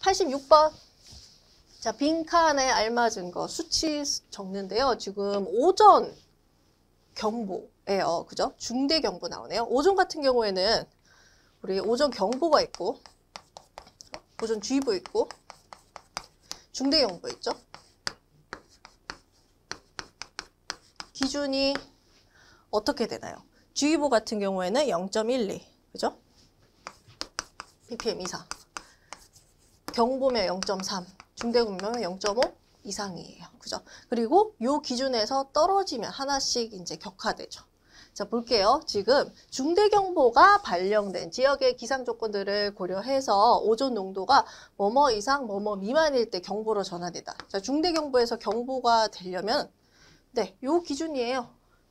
86번. 자, 빈칸에 알맞은 거 수치 적는데요. 지금 오전 경보예요. 그죠? 중대 경보 나오네요. 오전 같은 경우에는 우리 오전 경보가 있고, 오전 주의보 있고, 중대 경보 있죠? 기준이 어떻게 되나요? 주의보 같은 경우에는 0.12, 그죠? ppm 이상. 경보면 0.3, 중대 경보면 0.5 이상이에요. 그죠? 그리고 요 기준에서 떨어지면 하나씩 이제 격화되죠. 자, 볼게요. 지금 중대 경보가 발령된 지역의 기상 조건들을 고려해서 오존 농도가 뭐뭐 이상, 뭐뭐 미만일 때 경보로 전환된다. 자, 중대 경보에서 경보가 되려면 네, 요 기준이에요.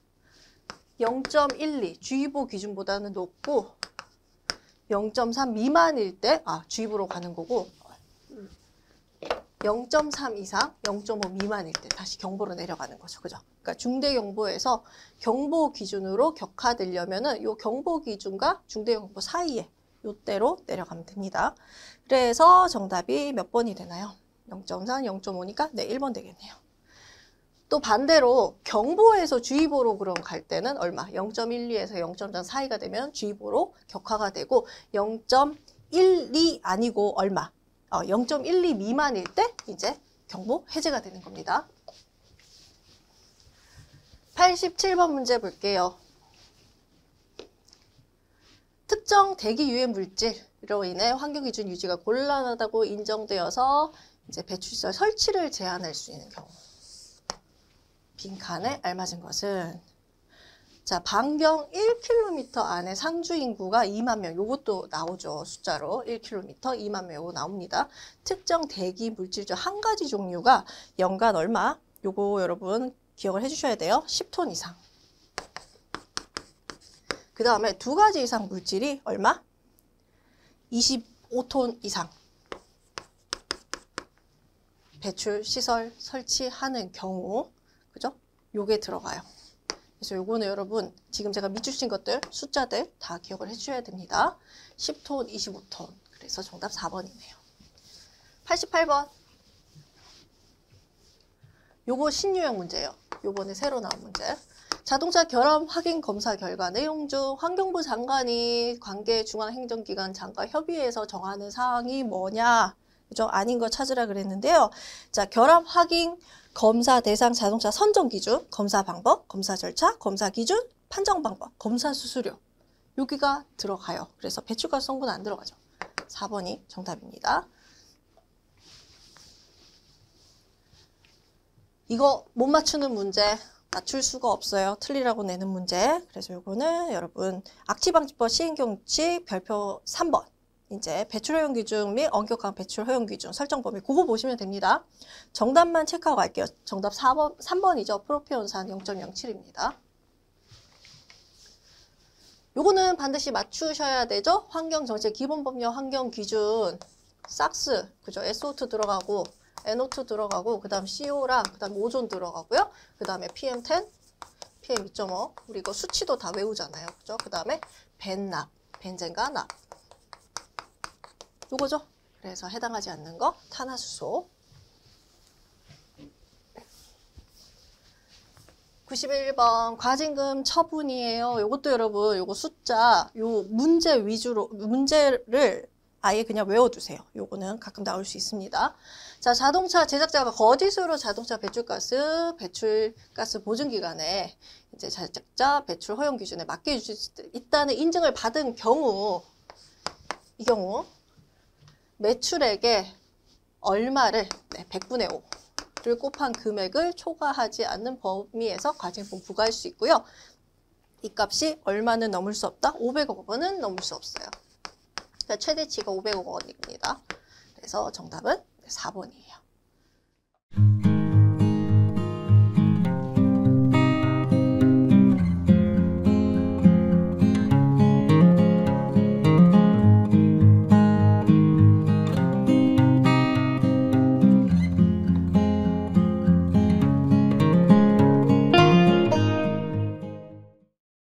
0.12 주의보 기준보다는 높고 0.3 미만일 때 주의보로 가는 거고 0.3 이상, 0.5 미만일 때 다시 경보로 내려가는 거죠. 그죠? 그러니까 중대 경보에서 경보 기준으로 격화되려면은 요 경보 기준과 중대 경보 사이에 요때로 내려가면 됩니다. 그래서 정답이 몇 번이 되나요? 0.4, 0.5니까 네, 1번 되겠네요. 또 반대로 경보에서 주의보로 그럼 갈 때는 얼마? 0.12에서 0.3 사이가 되면 주의보로 격화가 되고 0.12 아니고 얼마? 0.12 미만일 때 이제 경보 해제가 되는 겁니다. 87번 문제 볼게요. 특정 대기 유해 물질로 인해 환경기준 유지가 곤란하다고 인정되어서 이제 배출시설 설치를 제한할 수 있는 경우. 빈칸에 알맞은 것은 자, 반경 1km 안에 상주 인구가 2만 명. 요것도 나오죠. 숫자로 1km 2만 명 요거 나옵니다. 특정 대기 물질 중 한 가지 종류가 연간 얼마? 요거 여러분 기억을 해주셔야 돼요. 10톤 이상. 그 다음에 두 가지 이상 물질이 얼마? 25톤 이상. 배출 시설 설치하는 경우, 그죠? 요게 들어가요. 그래서 요거는 여러분 지금 제가 밑주신 것들 숫자들 다 기억을 해주셔야 됩니다. 10톤, 25톤. 그래서 정답 4번이네요. 88번. 요거 신유형 문제예요. 요번에 새로 나온 문제. 자동차 결함 확인 검사 결과 내용 중 환경부 장관이 관계 중앙행정기관 장관 협의회에서 정하는 사항이 뭐냐? 그죠? 아닌 거 찾으라 그랬는데요. 자, 결함 확인 검사 대상 자동차 선정 기준, 검사 방법, 검사 절차, 검사 기준, 판정 방법, 검사 수수료. 여기가 들어가요. 그래서 배출가스 성분 안 들어가죠. 4번이 정답입니다. 이거 못 맞추는 문제 맞출 수가 없어요. 틀리라고 내는 문제. 그래서 요거는 여러분 악취방지법 시행경칙 별표 3번. 이제 배출 허용 기준 및 엄격한 배출 허용 기준 설정 범위 그거 보시면 됩니다. 정답만 체크하고 갈게요. 정답 3번이죠. 프로피온산 0.07입니다. 요거는 반드시 맞추셔야 되죠. 환경정책 기본법령 환경기준 삭스, 그죠? SO2 들어가고 NO2 들어가고 그 다음 CO랑 그 다음 오존 들어가고요. 그 다음에 PM10, PM2.5 우리 이거 수치도 다 외우잖아요. 그죠? 그 다음에 벤납, 벤젠과 납 요거죠. 그래서 해당하지 않는 거 탄화수소. 91번 과징금 처분이에요. 요것도 여러분 요거 숫자 요 문제 위주로 문제를 아예 그냥 외워두세요. 요거는 가끔 나올 수 있습니다. 자, 자동차 제작자가 거짓으로 자동차 배출가스 보증기관에 이제 제작자 배출 허용 기준에 맞게 해줄 수 있다는 인증을 받은 경우 이 경우 매출액의 얼마를 100분의 5를 곱한 금액을 초과하지 않는 범위에서 과징금 부과할 수 있고요. 이 값이 얼마는 넘을 수 없다? 500억 원은 넘을 수 없어요. 그러니까 최대치가 500억 원입니다. 그래서 정답은 4번이에요.